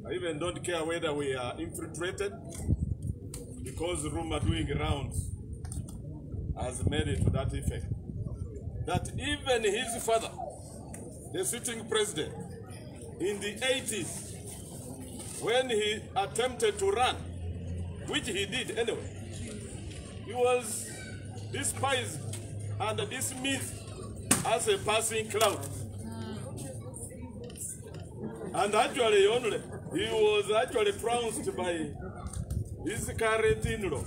I even don't care whether we are infiltrated, because rumor doing rounds has made it to that effect. That even his father, the sitting president, in the 80s, when he attempted to run, which he did anyway, he was despised and dismissed as a passing cloud. And actually, he was actually trounced by his current in-law.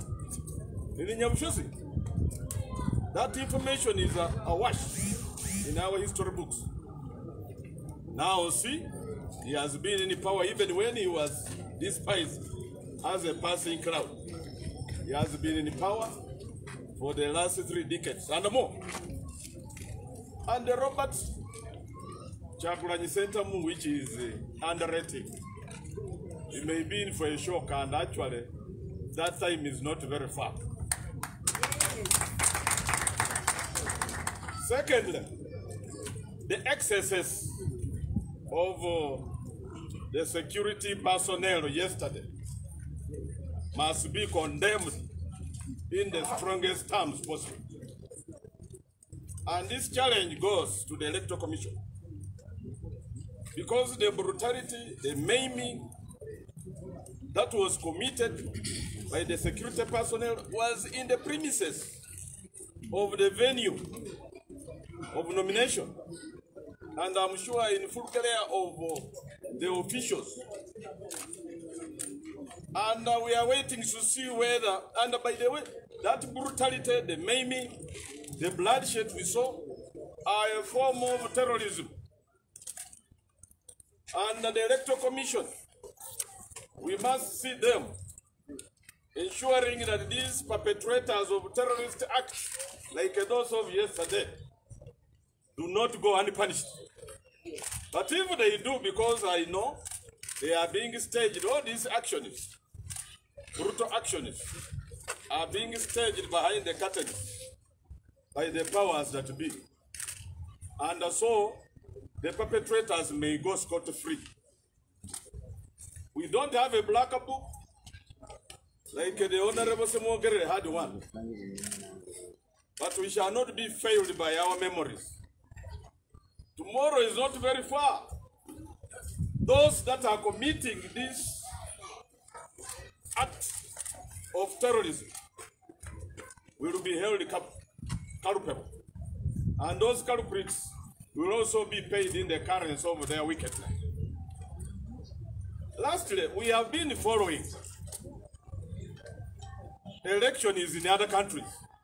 That information is awash in our history books. Now see, he has been in power even when he was despised as a passing cloud. He has been in power for the last 3 decades and more. And the Robert Kyagulanyi Ssentamu, which is underrated, he may be in for a shock, and actually that time is not very far. Secondly, the excesses of the security personnel yesterday must be condemned in the strongest terms possible. And this challenge goes to the Electoral Commission, because the brutality, the maiming that was committed by the security personnel was in the premises of the venue of nomination, and I'm sure in full care of the officials. And we are waiting to see whether, and by the way, that brutality, the maiming, the bloodshed we saw are a form of terrorism. And the Electoral Commission, we must see them ensuring that these perpetrators of terrorist acts, like those of yesterday, do not go unpunished. But if they do, because I know they are being staged, all these actions, brutal actions, are being staged behind the curtains by the powers that be. And so, the perpetrators may go scot-free. We don't have a black book, like the Honorable Semogere had one. But we shall not be failed by our memories. Tomorrow is not very far. Those that are committing this act of terrorism will be held culpable. And those culprits will also be paid in the currency of their wickedness. Lastly, we have been following elections in other countries.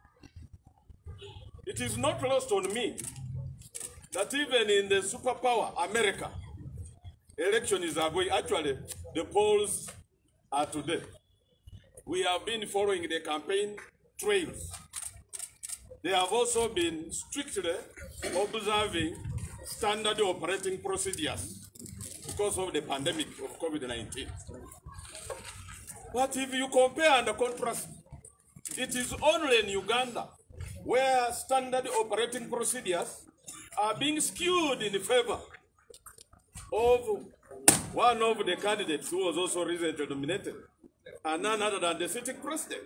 It is not lost on me that even in the superpower, America, elections are going, actually, the polls are today. We have been following the campaign trails. They have also been strictly observing standard operating procedures because of the pandemic of COVID-19. But if you compare and contrast, it is only in Uganda where standard operating procedures are being skewed in favor of one of the candidates who was also recently nominated, and none other than the sitting president.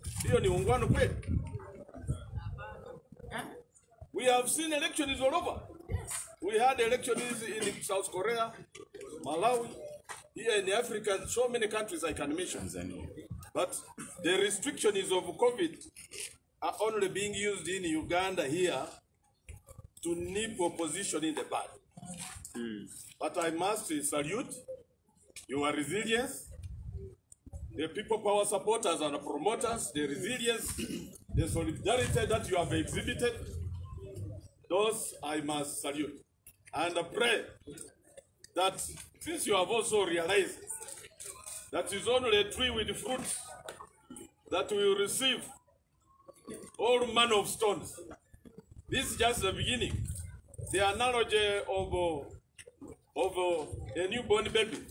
We have seen elections all over. We had elections in South Korea, Malawi, here in Africa, so many countries I can mention. But the restrictions of COVID are only being used in Uganda here to nip opposition in the bud. But I must salute your resilience, the people power supporters and promoters, the resilience, the solidarity that you have exhibited. Those I must salute. And pray that since you have also realized that it's only a tree with fruits that will receive all manner of stones. This is just the beginning. The analogy of a newborn baby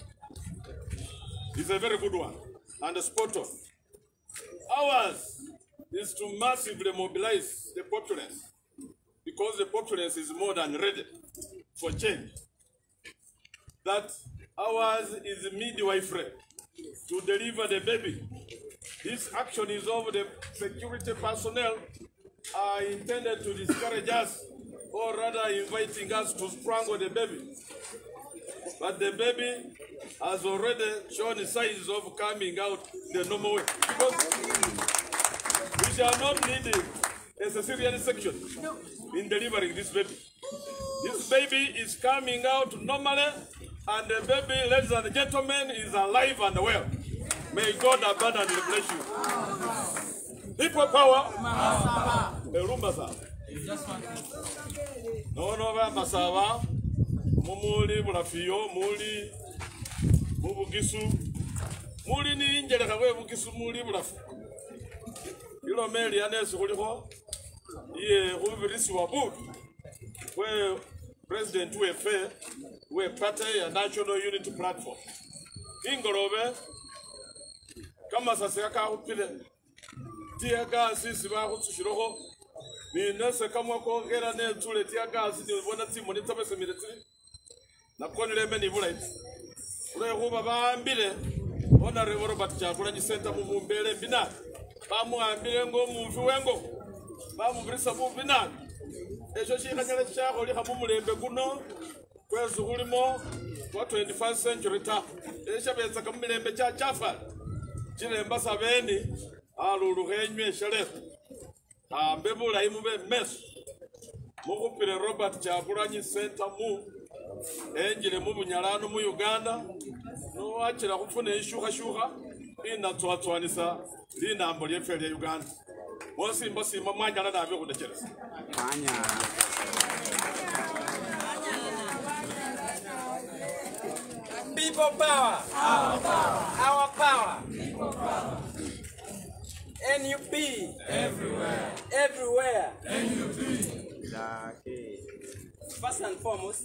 is a very good one and spot on. Ours is to massively mobilize the populace, because the populace is more than ready for change. That Ours is midwifery to deliver the baby. This action is of the security personnel are intended to discourage us, or rather inviting us to strangle the baby. But the baby has already shown signs of coming out the normal way. Because we shall not need a cesarean section in delivering this baby. This baby is coming out normally, and the baby, ladies and gentlemen, is alive and well. May God abundantly bless you. People power. No, Masava. Mumuli Bulafio, Muli Mubugisu, Muli ni Injera Kawe Bugisu Muli Bulaf. You know, Mary Anes Holiho, ye Hubris Wabud, where President UFA, where Party and National Unity Platform. Ingorove, Kamasasaka Hupile, Tiaga Sisiba Hutshiroho, the Nurse Kamako, Gerane, Tule Tiaga, the one that's in Monitaba military. Na konile meni bulai ule huba baambile ona revoro batchakula ni center mu mbele bina bamu ambile ngo mumfi wengo bamu brisa mu bina ejo shika nyale chako li hamu mulembe kuno kwezu kulimo kwa 21st century ta esha benza kamulembe cha chafa chile mbasa beni alulu henywe shale ambebula imube mes mukupire Robert Chagulanyi center mu Enjile mu Bunyalano mu Uganda no achira kufuna ishuka ina twatwanisa linambo lyefeli ya Uganda wosimba simba mwanyala nabyo kudecheresa People power, our power, NUP, everywhere, NUP. First and foremost,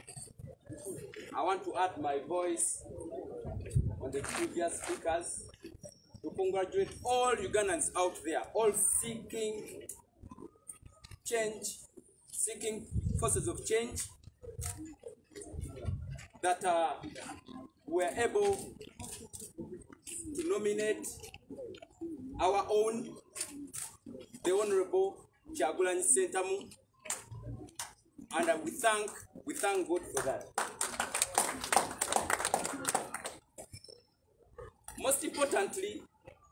I want to add my voice on the previous speakers to congratulate all Ugandans out there, all seeking change, seeking forces of change, that were able to nominate our own, the Honorable Chagulanyi Sentamu, and we thank God for that. Most importantly,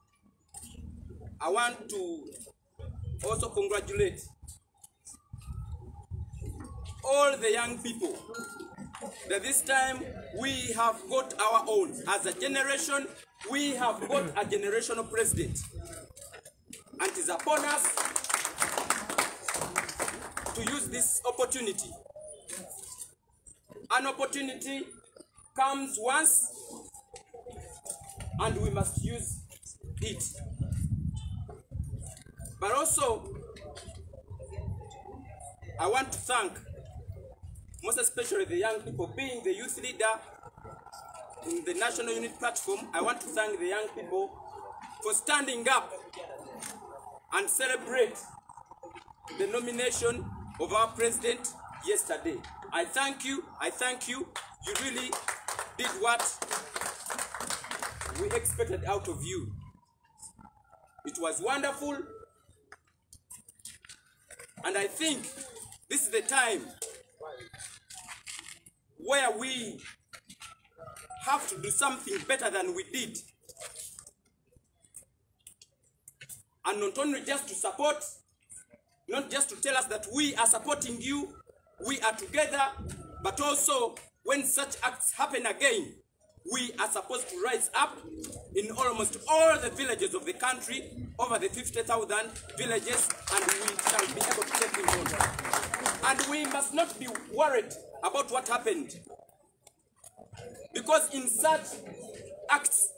I want to also congratulate all the young people that this time we have got our own. As a generation, we have got a generational president. And it is upon us to use this opportunity. An opportunity comes once, and we must use it. But also, I want to thank, most especially the young people, being the youth leader in the National Unity Platform. I want to thank the young people for standing up and celebrate the nomination of our president yesterday. I thank you. You really did what we expected out of you. It was wonderful. And I think this is the time where we have to do something better than we did. And not only just to support, not just to tell us that we are supporting you, we are together, but also when such acts happen again, we are supposed to rise up in almost all the villages of the country, over the 50,000 villages, and we shall be able to take them on. And we must not be worried about what happened, because in such acts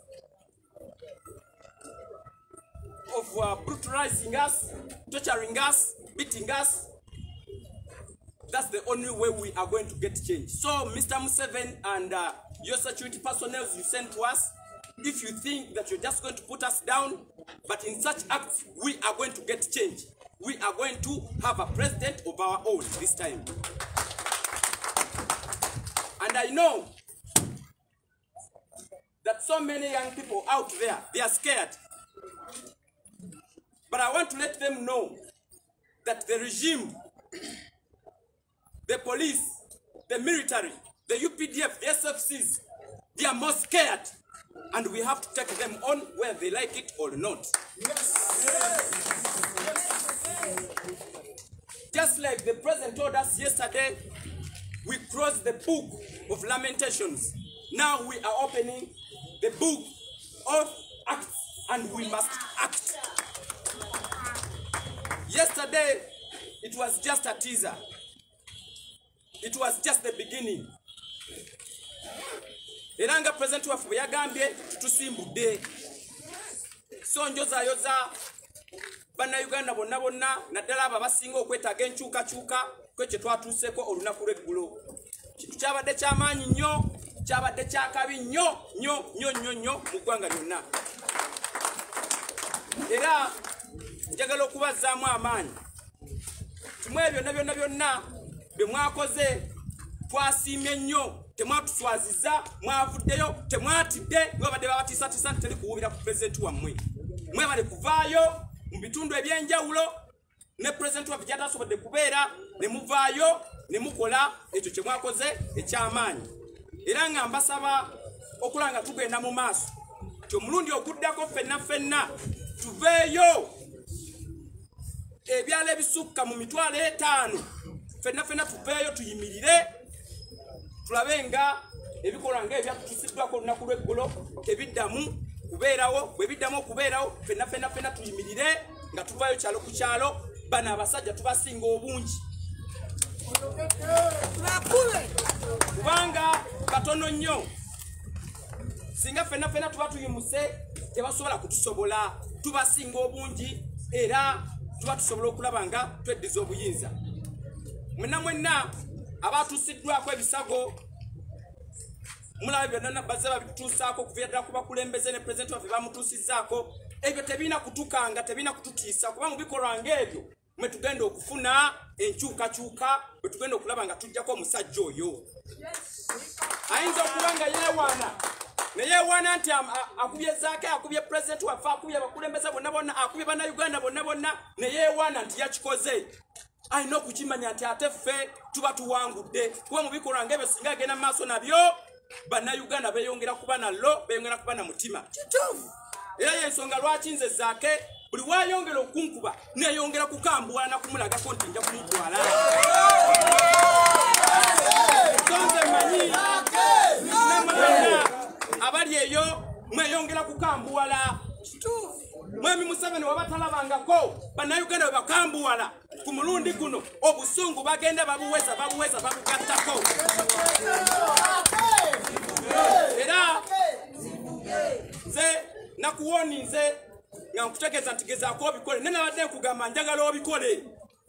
of brutalizing us, torturing us, beating us, that's the only way we are going to get change. So, Mr. Museveni and your security personnel you sent to us, if you think that you're just going to put us down, but in such acts, we are going to get change. We are going to have a president of our own this time. And I know so many young people out there, they are scared. But I want to let them know that the regime, the police, the military, the UPDF, the SFCs, they are more scared. And we have to take them on whether they like it or not. Just like the president told us yesterday, we closed the book of lamentations. Now we are opening the book of acts, and we must act. Yesterday, it was just a teaser. It was just the beginning. Eranga president wa FUBE yagambye tutusimbudde. So njoza yoza bana Uganda bonna bonna naddala abo abasinga okwetaaga enkyukakyuka kwe twatuuseko olunaku lw'eggulo. Kintu kyabadde ky'amaanyi nnyo, kyabadde kyakabi nnyo mu ggwanga lyonna. Era njagala okubazzaamu amaanyi. Tumwe byonna bye mwakoze twasiimye nnyo. Temwatuswaziza, mwavuddeyo, temwatidde, mwebadde babatiisatiisa nti teri kuwubira ku pulezidenti wammwe. Mwebale kuvaayo mu bitundu ebyenjawulo ne pulezidenti waffe gy'atasobodde kubeera, ne muvaayo ne mukola ekyo kye mwakoze eky'amaanyi. Era nga mbasaba okulaba nga tugenda mu maaso. Nti omulundi oguddako ffenna tuveeyo ebyalo ebisukka mu 5,000 ffenna tuveeyo tuyimirire tulabe nga ebikolwa nga ebyatutuusiddwako olunaku lw'eggulo tebiddamu kubeerawo. Bwe biddamu okubeerawo ffenna tuyimirire nga tuvaayo kyalo ku kyalo. Bano abasajja tubasinga obungi kubanga batono nnyo. Singa ffenna tuba tuyimuse tebasobola kutusobola. Tubasinga obungi era tuba tusobola okulaba nga tweddiza obuyinza. Mwenna abatuusiddwako ebisago mulaba byonna bazze babituusaako okuviira ddala ku bakulembeze ne pulezidenti waffe bamutuusizzaako. Ebyo tebiina kutukanga, tebiina kututiisa kubanga bikolwa ng'ebyo mwe tugenda okufuna enkyukakyuka, bwe tugenda okulaba nga tujjako omusajja oyo. Ayinza okuba nga yeewaana nti akubye Zaake, akubye pulezidenti waffe, akubye abakulembeze bonna, akubye bannayuganda bonna, ne yeewaana nti yakikoze. Alina okukimanya nti ate ffe tuba tuwangudde kuba mu bikolwa ng'ebyo singa agenda mu maaso nabyo bannayuganda beeyongera kuba nallo, beeyongera kuba na mutima. Era y'ensonga lwaki nze Zaake buli waayongera okunkuba neeyongera kukambuwala na kumulagako nti nja kumutwala. Nze mmanyi abali eyo mweyongera kukambuwala. Mwami Museveni wabatalabangako bannayuganda bwe bakambuwala ku mulundi guno obusungu bagenda babuweza babugattako. Era nze nakuwoni nze nga nkutegeeza nti gezaako obikole. Ne nabadde nkugamba njagala obikole,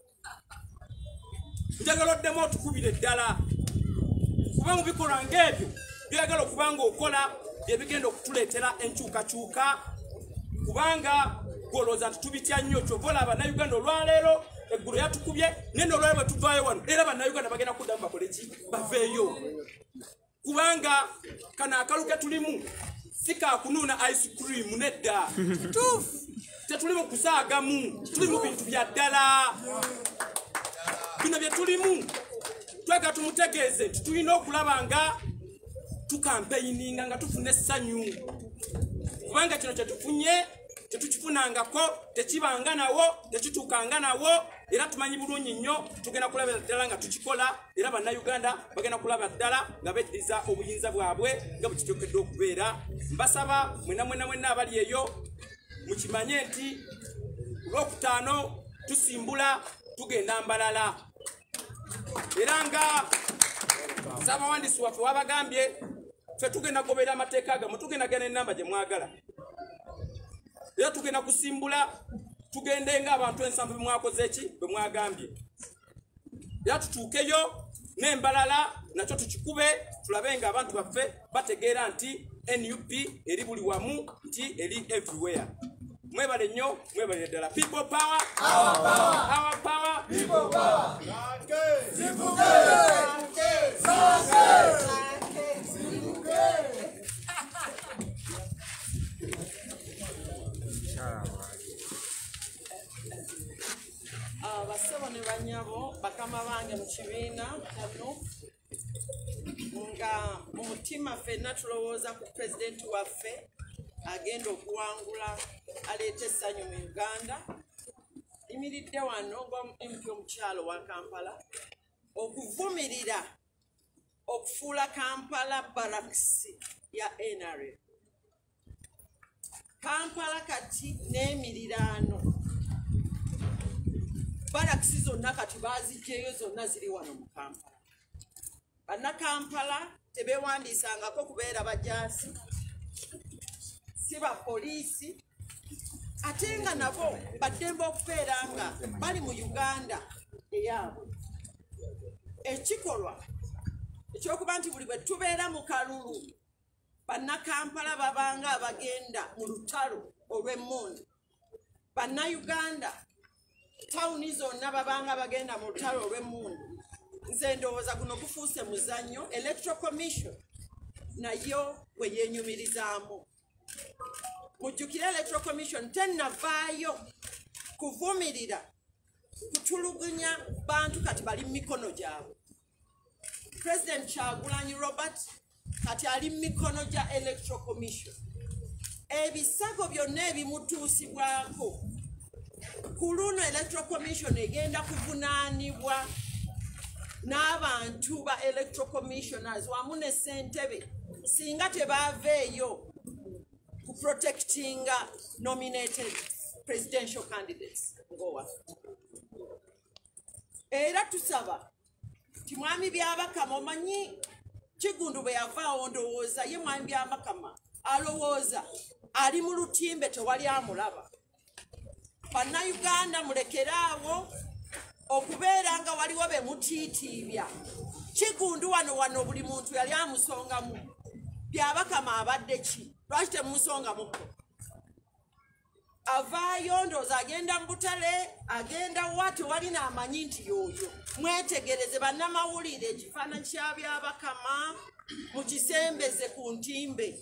njagala oddemu otukubire ddala kuba mu bikolwa ng'ebyo byagala okuba ng'okola bye bigenda okutuleetera enkyukakyuka. Kubanga gwolooza nti tubitya nnyo kyova olaba bannayuganda olwaleero eggulu yatukubye naye n'olwaleero bwe tuvaayo wano era bannayuganda bagenda kuddamu bakole ki? Baveeyo. Kubanga kano akaluke tulimu si kakunuuna ice cream nedda. Tetuli mu kusaagamu, tuli mu bintu bya ddala. Bino bye tulimu twagala tumutegeeze nti tulina okulaba nga tukampeyininga nga tufuna essanyu. Kubanga kino kye tufunye tetukifunangako, tekibanga nawo, tekituukanga nawo. Era tumanyi bulungi nnyo tugenda kulaba ddala nga tukikola, era bannayuganda bagenda kulaba ddala nga beddiza obuyinza bwabwe nga bwe kityokedde okubeera. Mbasaba mwenna abali eyo mukimanye nti Olwokutaano tusimbula tugenda Mbalala. Era nga Ssaabawandiisi waffe wabagambye ffe tugenda goberera amateeka gammwe, tugenda genda ennamba gye mwagala. Era tugenda kusimbula tugende ng'abantu 7 bwe mwakoze eki bwe mwagambye. Era tutuukeyo n'Embalala nakyo tukikube tulabe nga abantu baffe bategeera nti NUP eri buli wamu, nti eri everywhere. Mwebale nnyo, mwebale ddala. People power, our power, our power, people power. wange mu kibiina kano nga mu mutima ffenna tulowooza ku pulezidenti waffe agenda okuwangula aleeta essanyu mu Uganda. Yimiridde wano ng'omuMP omukyalo wa Kampala okuvumirira okufuula Kampala barracks ya NRM. Kampala kati n'emiriraano barracks zonna kati baazigyeyo zonna ziri wano mu Kampala. Bannakampala tebeewandiisangako kubeera bajaasi, si bapoliisi, ate nga nabo baddembe okubeera nga bali mu Uganda eyaabwe. Ekikolwa ekyokuba nti buli bwe tubeera mu kalulu bannakampala babanga abagenda mu lutalo olw'emmundu, bannayuganda tawuni zonna babanga bagenda mu lutalo olw'emmundu. Nze ndowooza guno gufuuse muzannyo. Electoral Commission nayo bwe yeenyumirizaamu. Mujjukire Electoral Commission tennavaayo kuvumirira kutulugunya bantu kati bali mu mikono gyabwe. President Kyagulanyi Robert kati ali mu mikono gya Electoral Commission. Ebisago byonna ebimutuusibwako ku luno Electoral Commission egenda kuvunaanibwa n'abantu ba Electoral Commissioners wamu ne ssentebe singa tebaaveeyo ku protectinga nominated presidential candidates ng'owaffe. Era tusaba ti mwami Byabakama, omanyi Kigundu bwe yavaawo ndowooza ye mwami Byabakama alowooza ali mu lutimbe tewali amulaba. Bannayuganda mulekeraawo okubeera nga waliwo be mutiitiibya. Kigundu wano buli muntu yali amusongamu. Byabakama abadde ki? Lwaki temumusongamuko? Avaayo ndowooza agenda mu butale, agenda wa tewali n'amanyi nti y'oyo. Mwetegereze bannamawulire ekifaananyi kya Byabakama mukisembeze ku ntimbe.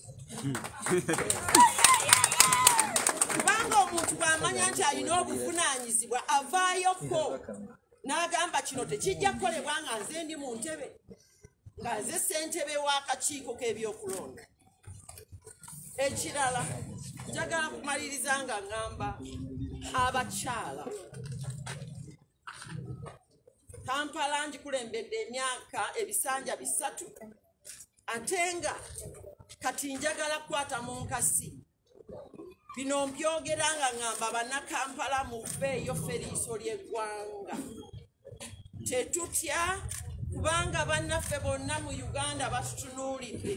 Kubanga omuntu bw'amanya nti alina obuvunaanyizibwa avaayoko n'agamba kino tekijja kukolebwa nga nze ndi mu ntebe, nga nze ssentebe w'akakiiko k'ebyokulonda. Ekirala njagala kumaliriza nga ŋŋamba abakyala. Kampala ngikulembedde emyaka ebisanja 3 ate nga kati njagala kukwata mu nkasi. Bino mbyogera nga ŋŋamba bannakampala muveeyo fferiiso ly'eggwanga. Tetutya kubanga bannaffe bonna mu Uganda batutunuulidde.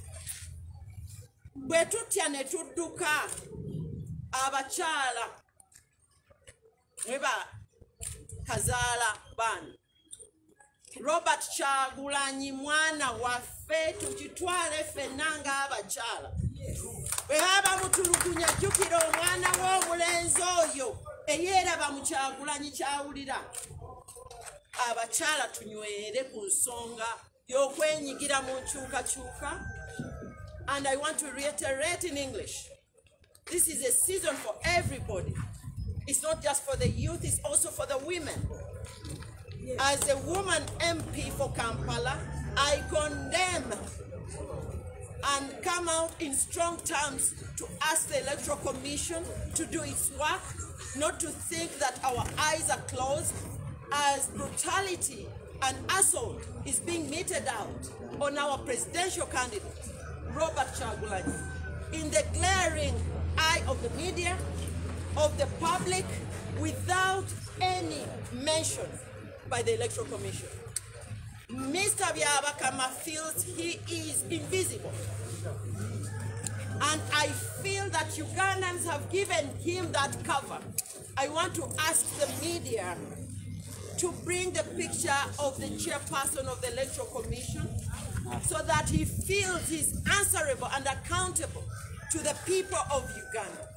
Bwe tutya ne tudduka abakyala mwe bakazaala baana. Robert Kyagulanyi mwana waffe tukitwale ffenna ng'abakyala. Bwe haba mutulugunya jjukira omwana w'omulenzi oyo eyeeraba mu Kyagulanyi kyawulira. Abakyala tunywere ku nsonga y'okwenyigira mu nkyukakyuka. And I want to reiterate in English, this is a season for everybody. It's not just for the youth, it's also for the women. As a woman MP for Kampala, I condemn and come out in strong terms to ask the Electoral Commission to do its work, not to think that our eyes are closed as brutality and assault is being meted out on our presidential candidate, Robert Kyagulanyi, in the glaring eye of the media, of the public, without any mention by the Electoral Commission. Mr. Byabakama feels he is invisible. And I feel that Ugandans have given him that cover. I want to ask the media to bring the picture of the chairperson of the Electoral Commission so that he feels he's answerable and accountable to the people of Uganda.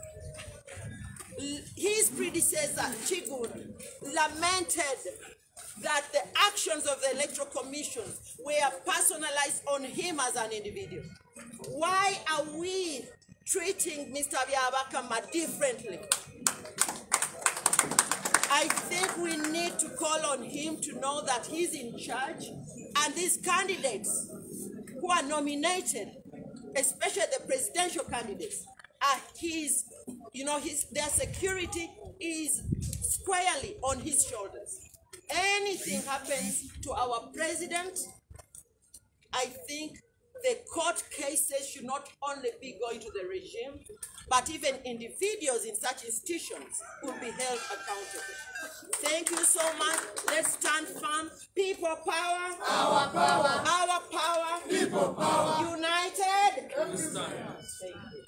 His predecessor, Kigundu, lamented that the actions of the Electoral Commission were personalized on him as an individual. Why are we treating Mr. Byabakama differently? I think we need to call on him to know that he's in charge, and these candidates who are nominated, especially the presidential candidates, are their security is squarely on his shoulders. Anything happens to our president, I think the court cases should not only be going to the regime, but even individuals in such institutions will be held accountable. Thank you so much. Let's stand firm. People power. Our power. Our power. People power. United. Thank you.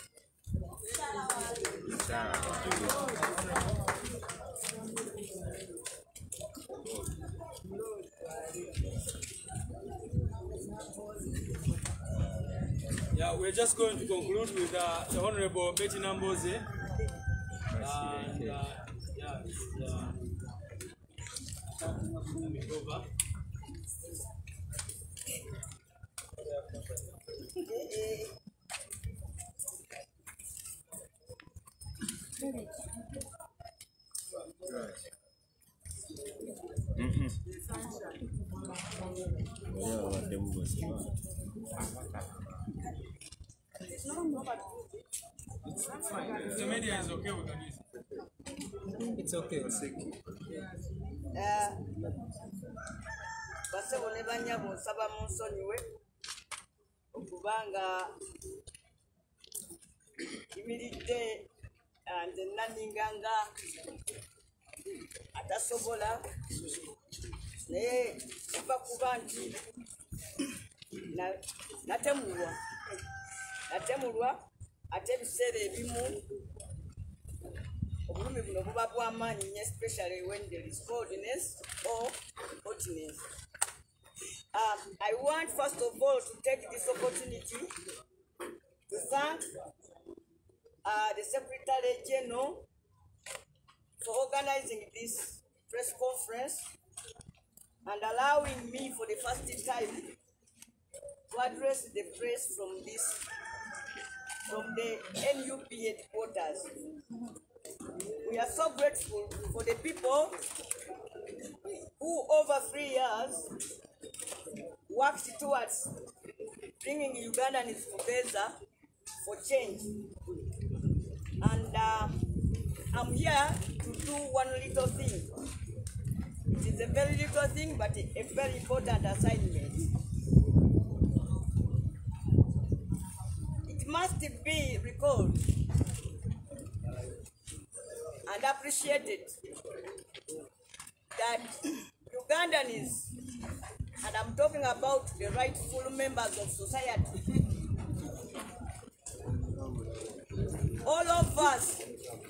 Yeah, we're just going to conclude with the Honorable Betty Namboze. Over. If the media is okay, we can use it. It's okay. Basebo ne banyabo nsaba mu nsonyiwe okubanga imiridde nze naninganga atasobola naye kiva kuba nti natemulwa ate ebiseera ebimu obulumi buno buba bw'amaanyi nnyo, especially when there is coldness or hotness. I want first of all to take this opportunity to thank the Secretary General for organizing this press conference and allowing me for the first time to address the press from the NUP headquarters. We are so grateful for the people who over 3 years worked towards bringing Ugandans together for change. And I'm here to do one little thing. It is a very little thing, but a very important assignment. It must be recalled and appreciated that Ugandans, and I'm talking about the rightful members of society, all of us,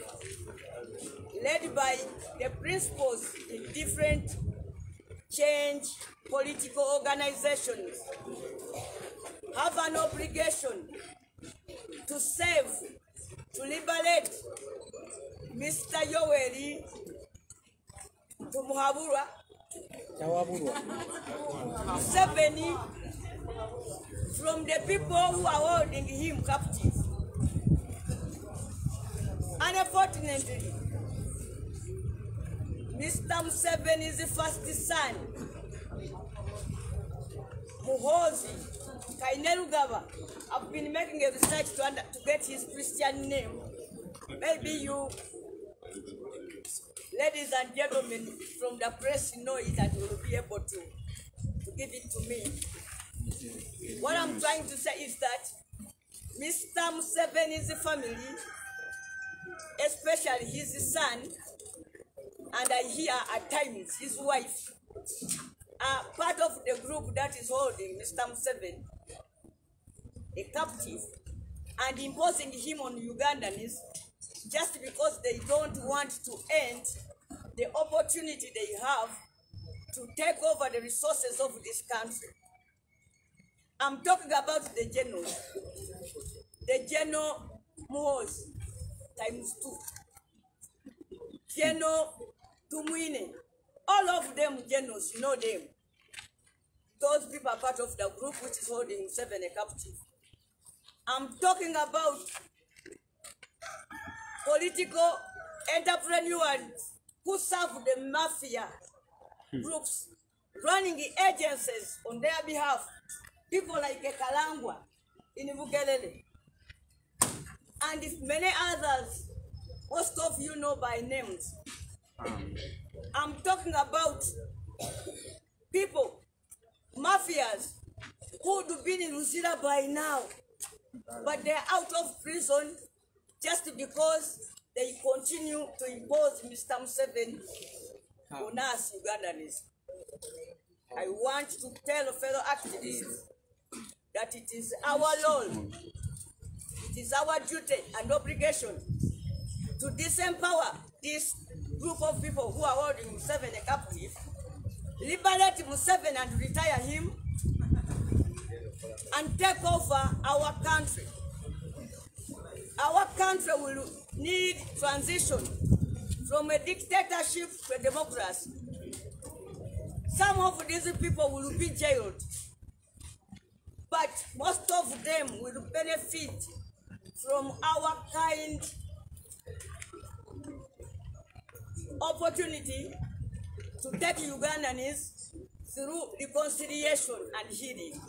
led by the principals in different change political organizations, have an obligation to save, to liberate Mr. Yoweri Tumuhabura Museveni from the people who are holding him captive. Unfortunately, Mr. Museveni's first son, Muhozi Kainerugaba, have been making a research to get his Christian name. Maybe you, ladies and gentlemen from the press, know it and will be able to give it to me. What I'm trying to say is that Mr. Museveni's family, especially his son, and I hear at times his wife, are part of the group that is holding Mr. Museveni a captive and imposing him on Ugandans just because they don't want to end the opportunity they have to take over the resources of this country. I'm talking about the General Muhozi times 2, General Tumwine, all of them generals, you know them. Those people are part of the group which is holding Museveni captive. I'm talking about political entrepreneurs who serve the mafia groups, running agencies on their behalf, people like Kalangwa in Bukelele, and many others, most of you know by names. I'm talking about people, mafias, who would have been in Lusira by now, but they're out of prison just because they continue to impose Mr. Museveni on us Ugandans. I want to tell fellow activists that it is our role, it is our duty and obligation to disempower this group of people who are holding Museveni captive, liberate Museveni and retire him, and take over our country. Our country will need transition from a dictatorship to a democracy. Some of these people will be jailed, but most of them will benefit from our kind opportunity to take Ugandans through reconciliation and healing.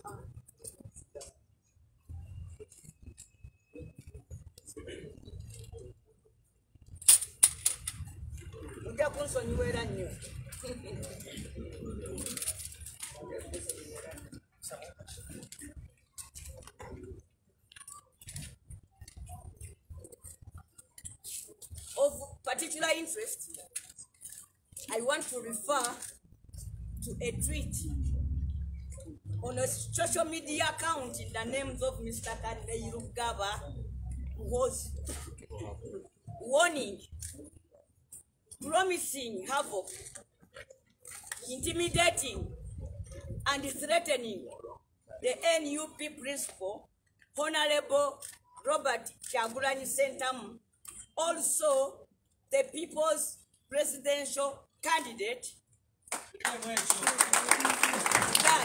Of particular interest, I want to refer to a tweet on a social media account in the names of Mr. Kandeiru Gaba, who was warning, promising havoc, intimidating, and threatening the NUP principal, Honorable Robert Kyagulanyi Ssentamu, also the People's Presidential Candidate, that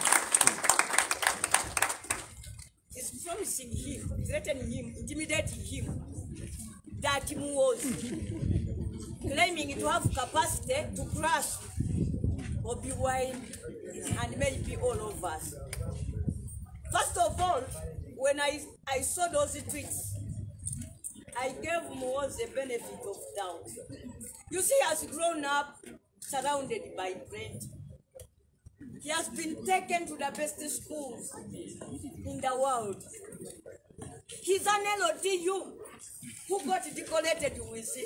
is promising him, threatening him, intimidating him, that he was claiming to have capacity to crush Bobi Wine and maybe all of us. First of all, when I saw those tweets, I gave Muhoozi the benefit of doubt. You see, he has grown up surrounded by bread. He has been taken to the best schools in the world. He's an LOTU who got decorated with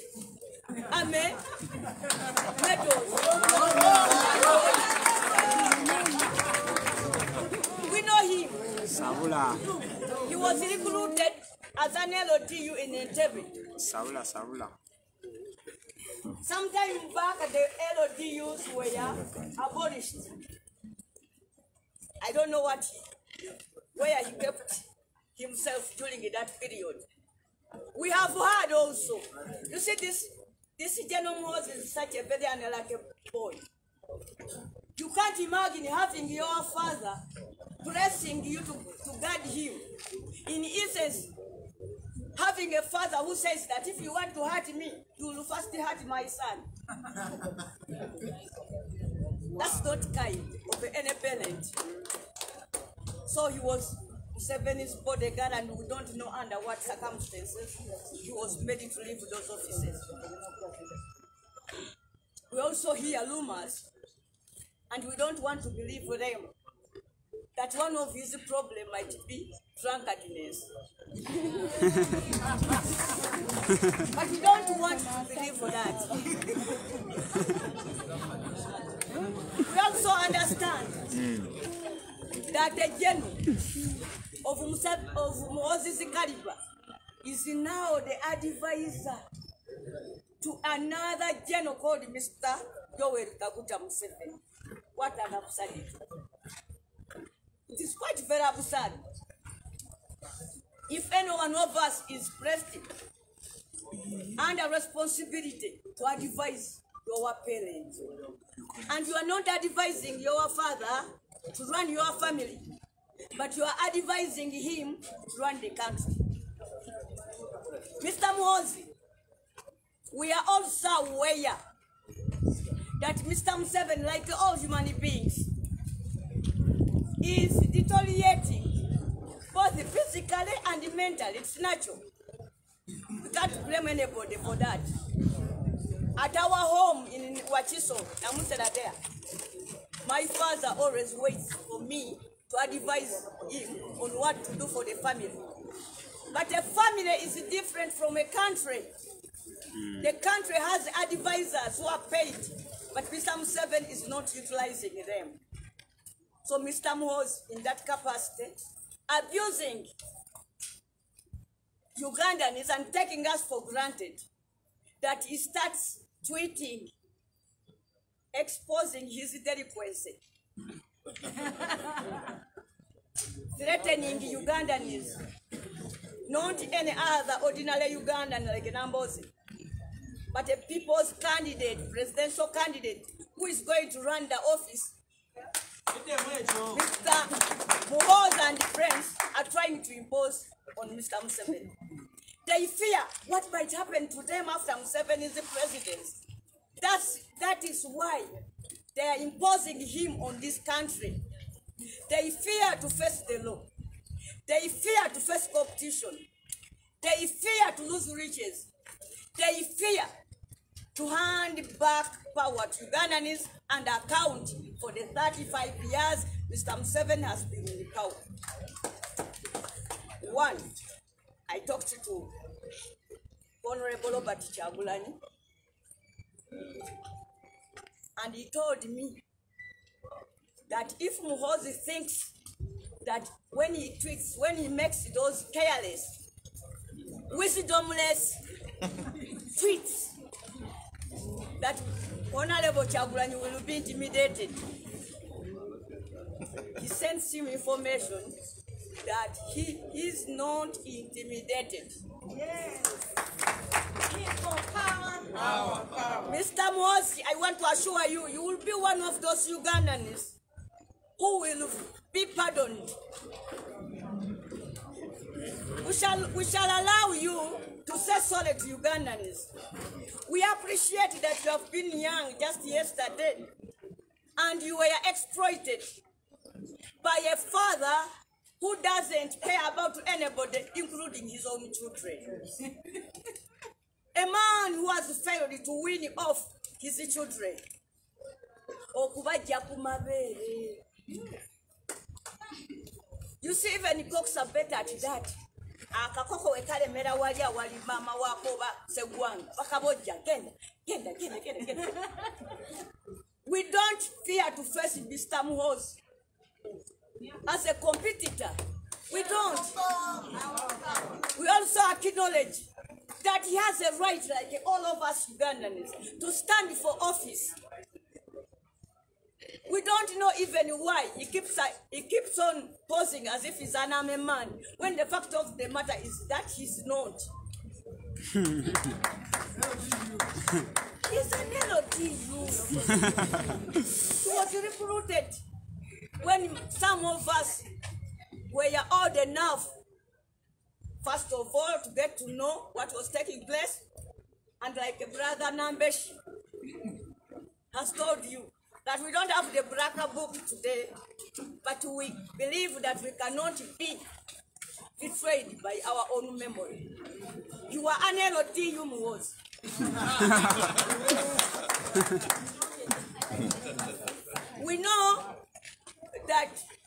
medals. We know him. Saula. He was recruited as an LOTU in Entebbe. Saula. Sometime back, the LOTUs were abolished. I don't know where he kept himself during that period. We have heard also. You see, this General Muhoozi is such a very unlucky boy. You can't imagine having your father pressing you to guard him. In essence, having a father who says that if you want to hurt me, you will first hurt my son. That's not kind of any parent. So he was Museveni's bodyguard, and we don't know under what circumstances he was made to leave those offices. We also hear rumors, and we don't want to believe them, that one of his problems might be drunkenness. But we don't want to believe that. We also understand that the general of Muhoozi's caliber is now the advisor to another general called Mr. Yoweri Kaguta Museveni. What an absurdity. It is quite very absurd. If any one of us is placed under responsibility to advise your parents, and you are not advising your father to run your family, but you are advising him to run the country. Mr. Muhoozi, we are also aware that Mr. Museveni, like all human beings, is deteriorating both physically and mentally. It's natural. We can't blame anybody for that. At our home in Wachiso, Namusela there, my father always waits for me to advise him on what to do for the family. But a family is different from a country. The country has advisors who are paid, but Mr. Museveni is not utilizing them. So Mr. Muhoozi, in that capacity, abusing Ugandans and taking us for granted, that he starts tweeting, exposing his delinquency, threatening Ugandans, not any other ordinary Ugandan like Nambozi, but a people's candidate, presidential candidate, who is going to run the office. Mr. Muhoozi and friends are trying to impose on Mr. Museveni. They fear what might happen to them after Museveni is the president. That is why they are imposing him on this country. They fear to face the law. They fear to face competition. They fear to lose riches. They fear to hand back power to Ugandans and account for the 35 years Mr. Museveni has been in power. One, I talked to Honorable Robert Kyagulanyi, and he told me that if Muhoozi thinks that when he tweets, when he makes those careless, wisdomless tweets, that Honorable Kyagulanyi will be intimidated. He sends him information that he is not intimidated. Yes. Mr. Muhoozi, I want to assure you, you will be one of those Ugandans who will be pardoned. We shall allow you to say sorry to Ugandans. We appreciate that you have been young just yesterday and you were exploited by a father who doesn't care about anybody, including his own children. A man who has failed to win off his children. You see, even cooks are better at that. We don't fear to face Mr. Muhoozi as a competitor. We don't. We also acknowledge that he has a right, like all of us Ugandans, to stand for office. We don't know even why he keeps on posing as if he's an army man, when the fact of the matter is that he's not. He's an LOTU. He was recruited when some of us were old enough, first of all, to get to know what was taking place. And like a brother Nambeshi has told you, that we don't have the Baraka book today, but we believe that we cannot be betrayed by our own memory. You are an LOTU Muhoozi. We know that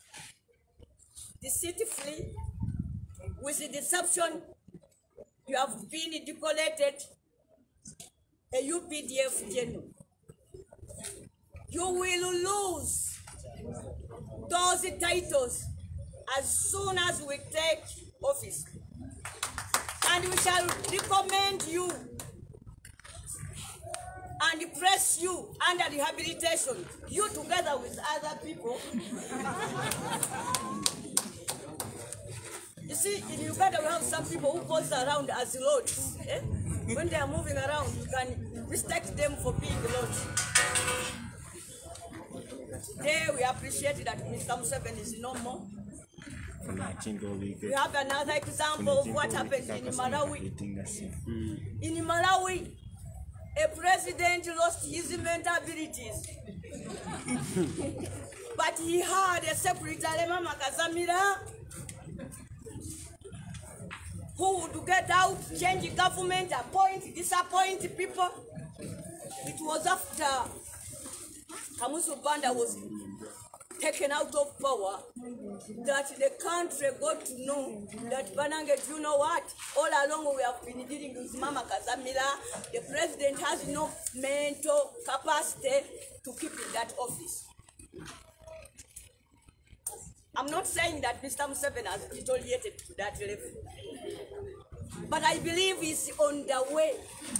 deceitfully, with the deception, you have been decorated a UPDF general. You will lose those titles as soon as we take office. And we shall recommend you and press you under rehabilitation, you together with other people. You see, in Uganda we have some people who pose around as lords. Eh? When they are moving around, you can mistake them for being lords. Today we appreciate that Mr. Museveni is no more. We have another example of what happened in Malawi. In Malawi, a president lost his mental abilities. But he had a secretary, Mama Kazamira, who would get out, change government, appoint, disappoint people. It was after Kamuzu Banda was taken out of power that the country got to know that Banange, you know what? All along we have been dealing with Mama Kazamira. The president has no mental capacity to keep in that office. I'm not saying that Mr. Museveni has retaliated to that level, but I believe he's on the way.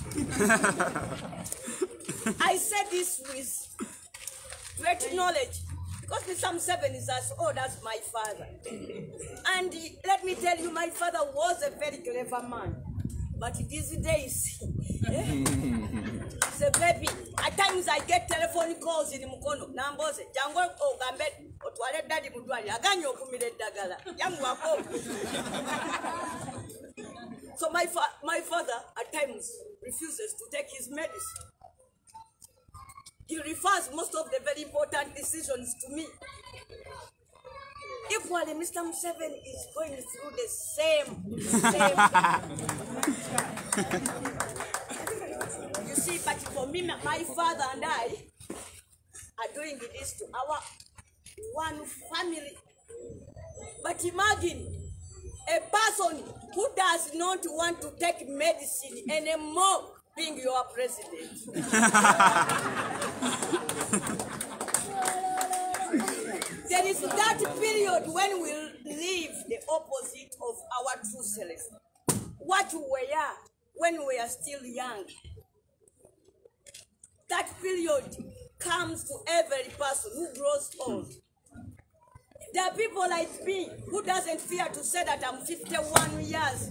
I said this with great knowledge because Mr. Museveni is as old as my father. And let me tell you, my father was a very clever man. But these days, it's a baby. At times I get telephone calls in Mukono. Namboze, Jango, oh, Gambet, or Toilet Daddy Mudwali, Aganyo Kumile Dagala, Young Wako. So my father at times refuses to take his medicine. He refers most of the very important decisions to me. Equally, Mr. Museveni is going through the same. You see, but for me, my father and I are doing this to our one family. But imagine a person who does not want to take medicine anymore being your president. There is that period when we live the opposite of our true self. What we were when we are still young. That period comes to every person who grows old. There are people like me who doesn't fear to say that I'm 51 years.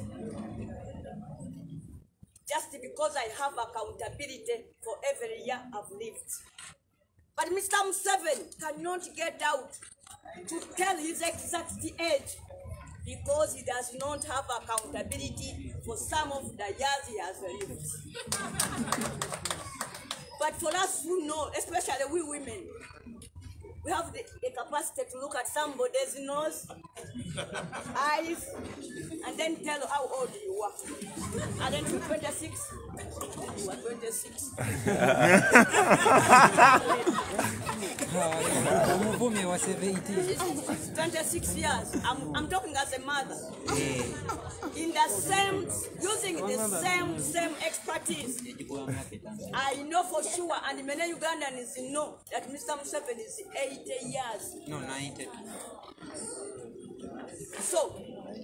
Just because I have accountability for every year I've lived. But Mr. Museveni cannot get out to tell his exact age because he does not have accountability for some of the years he has lived. But for us who know, especially we women, we have the capacity to look at somebody's nose, eyes, and then tell how old you are. And then you're 26, you are 26. 26 years. I'm talking as a mother. In the same, using the same expertise. I know for sure, and many Ugandans know that Mr. Museveni is 80 years. No, 90. So,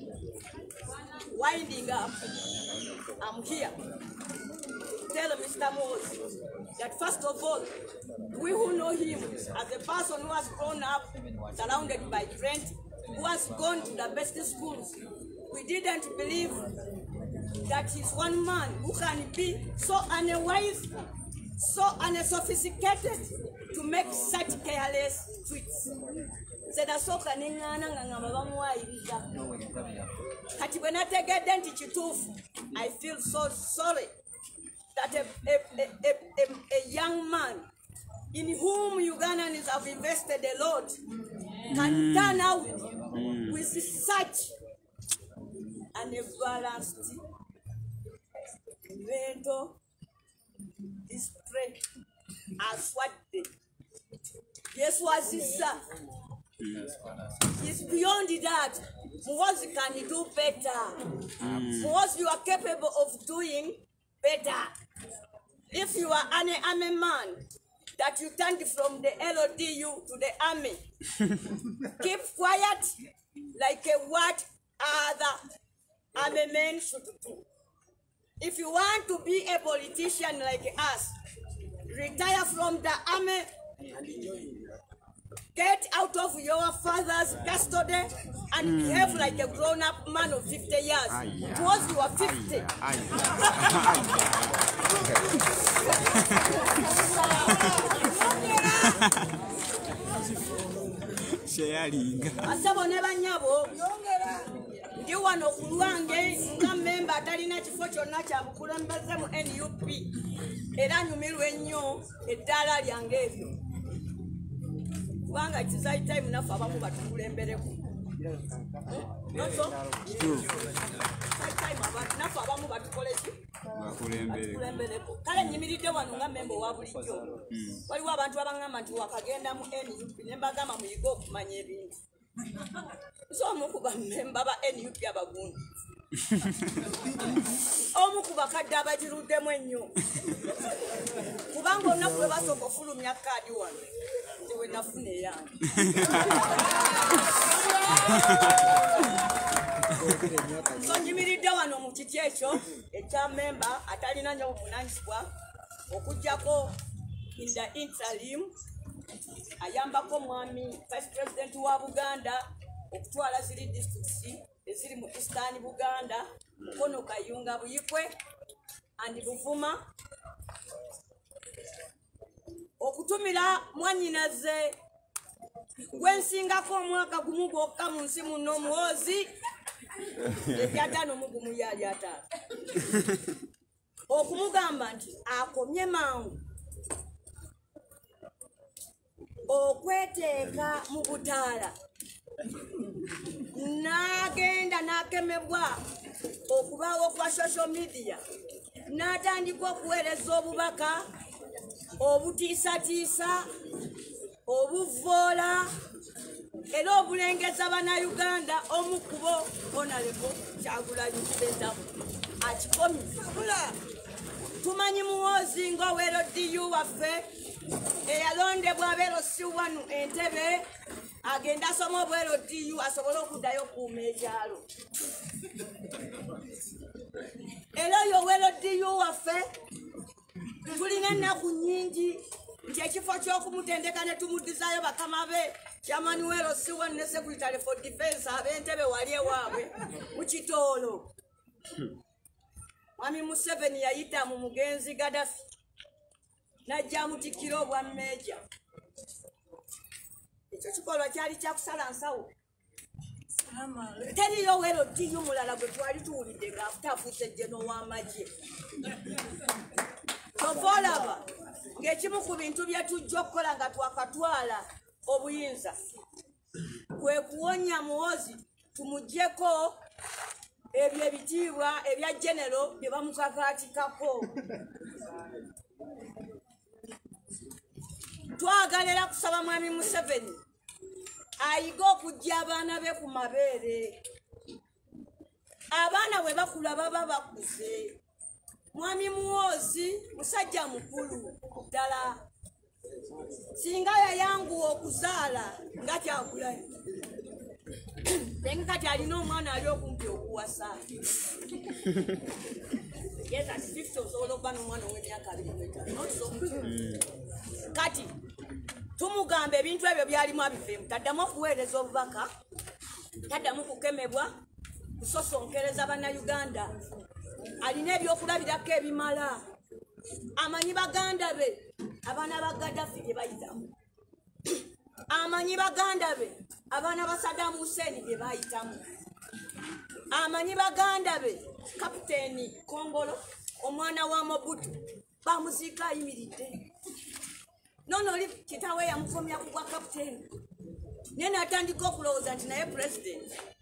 winding up, I'm here to tell Mr. Moses that first of all, we who know him as a person who has grown up surrounded by friends, who has gone to the best schools, we didn't believe that he's one man who can be so unwise, so unsophisticated to make such careless tweets. I feel so sorry that a young man in whom Ugandans have invested a lot can turn out with such an imbalanced mental display as what they. Yes, was this, sir? It's beyond that. What can you do better? What you are capable of doing better. If you are an army man, that you turned from the LODU to the army, keep quiet like what other army men should do. If you want to be a politician like us, retire from the army, get out of your father's custody and behave like a grown-up man of 50 years. Towards you are 50. Asabo neba nyabo. Ndiwa no kulwange nga memba atalina kifo kyonna kya bukulembeze mu NUP era nyumirwa ennyo eddaala lyange ebyo kubanga kizaitayimu naffe abamu batukulembereko naffe abamu batukoleki batukulembereko kale nyimiridde wano nga memba owa bulijjo waliwo abantu abaŋŋamba nti wakagenda mu NUP ne mbagamba muyige okumanya ebintu so omu ku bammemba ba NUP abagundi omu ku bakadde abagiruddemu ennyo kubanga olunaku lwe basooka ofulumya kaadi wano nti we nafuna eyange so nyimiridde wano mu kiti ekyo ekya memba atalina nnyo obuvunanyizibwa okuggyako in the interim ayambako mwami vice president wa Buganda okutwala ziri districts eziri mu Eastern Buganda Mukono Kayunga Buyikwe and Buvuma okutumira mwanyinaze gwensingako omwaka gumu gwokka mu nsi muno Muhoozi ebyataano mu gumu yali ataano okumugamba nti akomye mangu okweteeka mu butaala n'agenda n'akemebwa okubaawo kwa social media n'atandika okuweereza obubaka obutiisatiisa obuvoola era obulengeza bannayuganda omu ku bo Honorable Kyagulanyi Ssentamu akikomye. Tumanyi Muhoozi ng'Owero DU waffe eyalondebwa abeero C1 Entebbe agenda asoma Obwero DU asobole okuddayo okuuma ekyalo. Era oyo Owero DU waffe tulina ennaku nnyingi nti ekifo ky'okumutendeka ne tumuddizayo bakama be Chairman Wero C1 ne Secretary for Defense ab'Entebbe wali ewaabwe mu Kitoolo. Mwami Museveni yayita mu mugenzi Gaddafi najja amutikkira obwa mmeeja. Ekyo kikolwa kyali kyakusala nsawo. Teriyo Owero DU mulala gwe twali tuwulidde ng'afuuse jjeno w'amagye. Kyova olaba ng'ekimu ku bintu bye tujja okukola nga twakatwala obuyinza kwe kuwonya Muhoozi tumuggyeko ebyo ebitiibwa ebya genero bye bamukakaatikako. Twagala era kusaba mwami Museveni ayiga okujja abaana be ku mabeere. Abaana bwe bakula baba bakuze. Mwami Muhoozi musajja mukulu ddala singa yayanguwa okuzaala nga Kyagulanyi kati alina omwana ali okumpi okuwasa. Yes, at 50 osobola okuba n'omwana ow'emyaka 25. Kati tumugamba ebintu ebyo byalimu abiveemu taddamu okuweereza obubaka taddamu kukemebwa kusosonkereza bannayuganda alina ebyokulabirako ebimala amanyi baganda be abaana ba Gaddafi gye bayitamu amanyi baganda be abaana ba Saddam Hussein gye bayitamu amanyi baganda be Kapiteeni Kongolo omwana wa Mobutu bamuziika ayimiridde. Nono oli kitaawe yamukomya ku bwa kapiteeni naye n'atandika okulowooza nti naye president